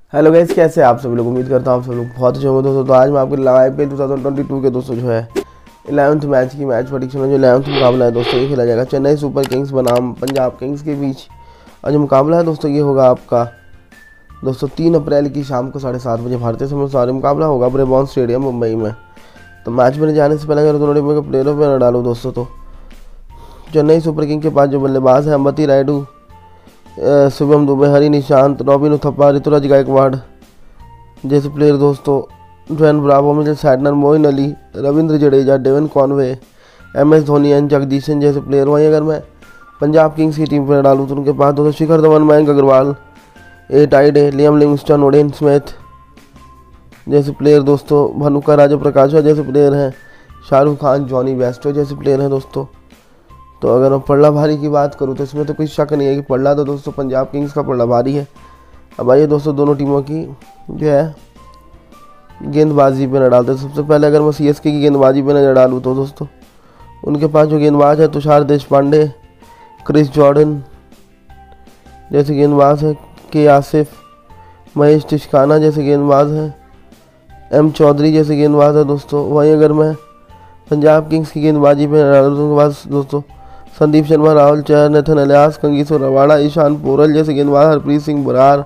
Hello guys, कैसे आप सब लोग। उम्मीद करता हूँ आप सब लोग बहुत अच्छे होंगे दोस्तों। तो आज मैं आपके IPL 2022 के दोस्तों जो है 11th मैच की मैच प्रेडिक्शन में जो 11th मुकाबला है दोस्तों ये खेला जाएगा चेन्नई सुपर किंग्स बनाम पंजाब किंग्स के बीच। और जो मुकाबला है दोस्तों ये होगा आपका दोस्तों 3 अप्रैल की शाम को 7:30 बजे भारतीय समय अनुसार मुकाबला होगा ब्रेबॉर्न स्टेडियम मुंबई में। तो मैच में जाने से पहले अगर दोनों टीमों के प्लेयरों पर न डालूँ दोस्तों, तो चेन्नई सुपर किंग के पास जो बल्लेबाज हैं अंबती रायडू, शुभम दुबे, हरी निशांत, रॉबिन उथप्पा, ऋतुराज गायकवाड़ जैसे प्लेयर दोस्तों, Dwayne Bravo, Mitchell Santner, Moeen Ali, Ravindra Jadeja, Devon Conway, MS Dhoni and Jagadeesan जैसे प्लेयर। वहीं अगर मैं पंजाब किंग्स की टीम पर डालूँ तो उनके पास दोस्तों Shikhar Dhawan, Mayank Agarwal, Taide, Liam Livingstone, Odean Smith जैसे प्लेयर दोस्तों, भनुका राजा प्रकाशा जैसे प्लेयर हैं, शाहरुख खान, जॉनी बेस्टो जैसे प्लेयर हैं दोस्तों। तो अगर मैं पल्ला भारी की बात करूँ तो इसमें तो कोई शक नहीं है कि पल्ला तो दोस्तों पंजाब किंग्स का पल्ला भारी है। अब आइए दोस्तों दोनों टीमों की जो है गेंदबाजी पे न डालते। सबसे पहले अगर मैं CSK की गेंदबाजी पे नजर डालूँ तो दोस्तों उनके पास जो गेंदबाज है तुषार देशपांडे, क्रिस जॉर्डन जैसे गेंदबाज है, के आसिफ, महेश तिशकाना जैसे गेंदबाज हैं, M चौधरी जैसे गेंदबाज है दोस्तों। वहीं अगर मैं पंजाब किंग्स की गेंदबाजी पे डालूँ तो उनके पास दोस्तों Sandeep Sharma, Rahul Chahar, Nathan Ellis, Kagiso Rabada, Ishan Porel जैसे गेंदबाज, हरप्रीत सिंह बरार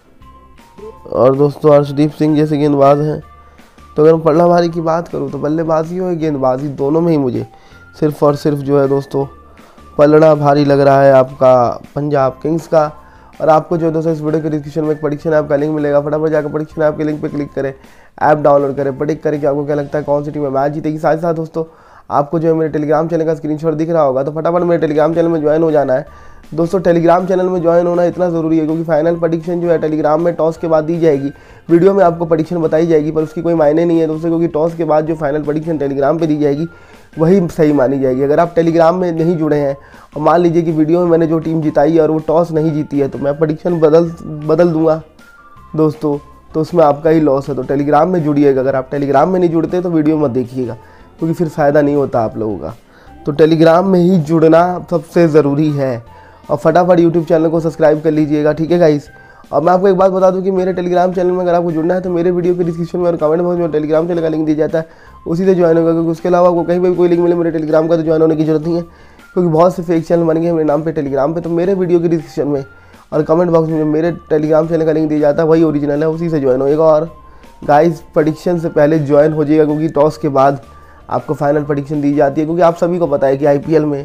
और दोस्तों अर्शदीप सिंह जैसे गेंदबाज हैं। तो अगर मैं पल्ला भारी की बात करूं तो बल्लेबाजी और गेंदबाजी दोनों में ही मुझे सिर्फ और सिर्फ जो है दोस्तों पलड़ा भारी लग रहा है आपका पंजाब किंग्स का। और आपको जो है दोस्तों इस वीडियो के डिस्क्रिप्शन में एक प्रेडिक्शन ऐप का लिंक मिलेगा, फटाफट जाकर प्रेडिक्शन ऐप के लिंक पे क्लिक करें, ऐप डाउनलोड करें, प्रेडिक्ट करें कि आपको क्या लगता है कौन सी टीम में मैच जीतेगी। साथ ही साथ दोस्तों आपको जो है मेरे टेलीग्राम चैनल का स्क्रीनशॉट दिख रहा होगा, तो फटाफट मेरे टेलीग्राम चैनल में ज्वाइन हो जाना है दोस्तों। टेलीग्राम चैनल में ज्वाइन होना इतना ज़रूरी है क्योंकि फाइनल प्रेडिक्शन जो है टेलीग्राम में टॉस के बाद दी जाएगी। वीडियो में आपको प्रेडिक्शन बताई जाएगी पर उसकी कोई मायने नहीं है दोस्तों, क्योंकि टॉस के बाद जो फाइनल प्रेडिक्शन टेलीग्राम पे दी जाएगी वही सही मानी जाएगी। अगर आप टेलीग्राम में नहीं जुड़े हैं और मान लीजिए कि वीडियो में मैंने जो टीम जिताई है और वो टॉस नहीं जीती है तो मैं प्रेडिक्शन बदल दूंगा दोस्तों, तो उसमें आपका ही लॉस है। तो टेलीग्राम में जुड़िएगा। अगर आप टेलीग्राम में नहीं जुड़ते तो वीडियो मत देखिएगा क्योंकि फिर फ़ायदा नहीं होता आप लोगों का। तो टेलीग्राम में ही जुड़ना सबसे ज़रूरी है और फटाफट यूट्यूब चैनल को सब्सक्राइब कर लीजिएगा, ठीक है गाइस। और मैं आपको एक बात बता दूं कि मेरे टेलीग्राम चैनल में अगर आपको जुड़ना है तो मेरे वीडियो के डिस्क्रिप्शन में और कमेंट बॉक्स में टेलीग्राम चैनल का लिंक दिया जाता है, उसी से ज्वाइन होगा। क्योंकि उसके अलावा आपको कहीं पर भी कोई लिंक मिले मेरे टेलीग्राम का तो ज्वाइन होने की जरूरत नहीं है, क्योंकि बहुत से फेक चैनल बन गए मेरे नाम पर टेलीग्राम पर। तो मेरे वीडियो के डिस्क्रिप्शन में और कमेंट बॉक्स में मेरे टेलीग्राम चैनल का लिंक दिया जाता है, वही ओरिजिनल है, उसी से ज्वाइन होएगा। और गाइस प्रेडिक्शन से पहले ज्वाइन हो जाइएगा क्योंकि टॉस के बाद आपको फाइनल प्रेडिक्शन दी जाती है। क्योंकि आप सभी को पता है कि IPL में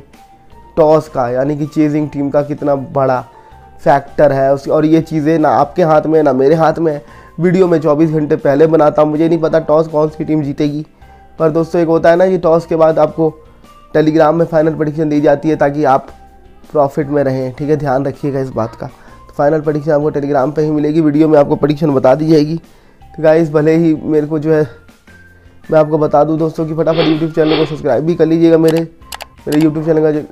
टॉस का यानी कि चेजिंग टीम का कितना बड़ा फैक्टर है और ये चीज़ें ना आपके हाथ में ना मेरे हाथ में। वीडियो में 24 घंटे पहले बनाता हूँ, मुझे नहीं पता टॉस कौन सी टीम जीतेगी, पर दोस्तों एक होता है ना कि टॉस के बाद आपको टेलीग्राम में फाइनल प्रेडिक्शन दी जाती है ताकि आप प्रॉफिट में रहें, ठीक है, ध्यान रखिएगा इस बात का। तो फाइनल प्रेडिक्शन आपको टेलीग्राम पर ही मिलेगी, वीडियो में आपको प्रेडिक्शन बता दी जाएगी। तो गाइस भले ही मेरे को जो है मैं आपको बता दूं दोस्तों कि फटाफट यूट्यूब चैनल को सब्सक्राइब भी कर लीजिएगा। मेरे यूट्यूब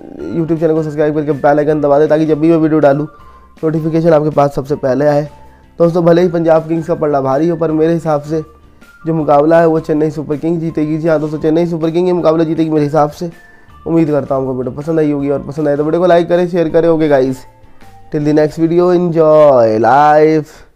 चैनल को सब्सक्राइब करके बेल आइकन दबा दें ताकि जब भी मैं वीडियो डालूं नोटिफिकेशन आपके पास सबसे पहले आए। दोस्तों भले ही पंजाब किंग्स का पलड़ा भारी हो पर मेरे हिसाब से जो मुकाबला है वो चेन्नई सुपर किंग जीतेगी। जी हाँ दोस्तों, चेन्नई सुपर किंग ये मुकाबला जीतेगी मेरे हिसाब से। उम्मीद करता हूँ आपको वीडियो पसंद आई होगी और पसंद आए तो वीडियो को लाइक करें, शेयर करें। Okay guys, till the next video, enjoy life.